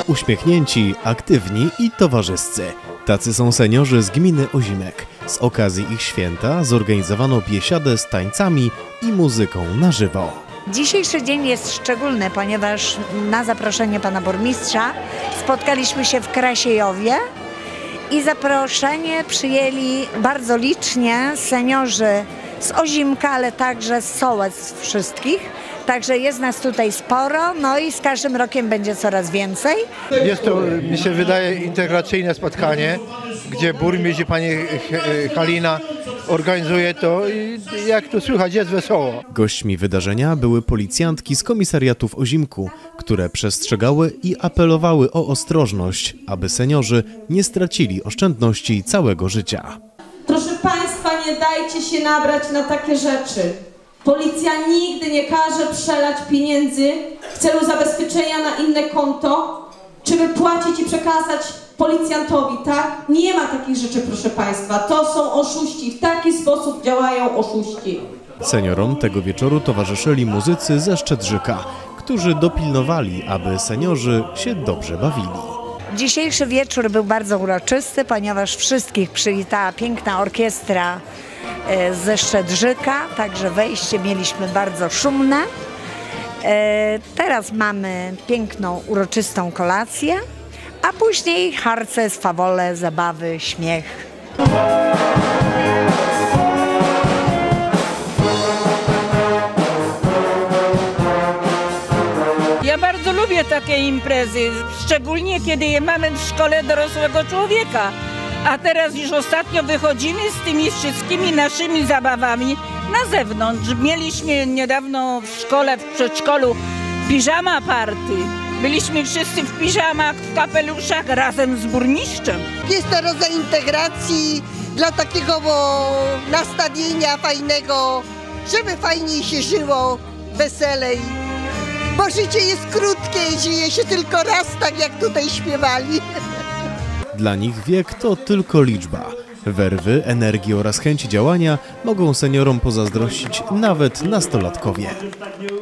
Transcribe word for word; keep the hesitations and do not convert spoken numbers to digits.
uśmiechnięci, aktywni i towarzyscy. Tacy są seniorzy z gminy Ozimek. Z okazji ich święta zorganizowano biesiadę z tańcami i muzyką na żywo. Dzisiejszy dzień jest szczególny, ponieważ na zaproszenie pana burmistrza spotkaliśmy się w Krasiejowie i zaproszenie przyjęli bardzo licznie seniorzy z Ozimka, ale także z Sołec wszystkich. Także jest nas tutaj sporo, no i z każdym rokiem będzie coraz więcej. Jest to, mi się wydaje, integracyjne spotkanie, gdzie burmistrz i pani Halina organizuje to i jak tu słychać, jest wesoło. Gośćmi wydarzenia były policjantki z komisariatu w Ozimku, które przestrzegały i apelowały o ostrożność, aby seniorzy nie stracili oszczędności całego życia. Proszę Państwa, nie dajcie się nabrać na takie rzeczy. Policja nigdy nie każe przelać pieniędzy w celu zabezpieczenia na inne konto, czy wypłacić i przekazać policjantowi, tak? Nie ma takich rzeczy, proszę Państwa. To są oszuści. W taki sposób działają oszuści. Seniorom tego wieczoru towarzyszyli muzycy ze Szczedrzyka, którzy dopilnowali, aby seniorzy się dobrze bawili. Dzisiejszy wieczór był bardzo uroczysty, ponieważ wszystkich przywitała piękna orkiestra ze Szczedrzyka, także wejście mieliśmy bardzo szumne. Teraz mamy piękną, uroczystą kolację, a później harce, swawole, zabawy, śmiech. Ja bardzo lubię takie imprezy, szczególnie kiedy je mamy w szkole dorosłego człowieka. A teraz już ostatnio wychodzimy z tymi wszystkimi naszymi zabawami na zewnątrz. Mieliśmy niedawno w szkole, w przedszkolu piżama party. Byliśmy wszyscy w piżamach, w kapeluszach razem z burmistrzem. Jest to rodzaj integracji dla takiego nastawienia fajnego, żeby fajniej się żyło, weselej. Bo życie jest krótkie i żyje się tylko raz, tak jak tutaj śpiewali. Dla nich wiek to tylko liczba. Werwy, energii oraz chęci działania mogą seniorom pozazdrościć nawet nastolatkowie.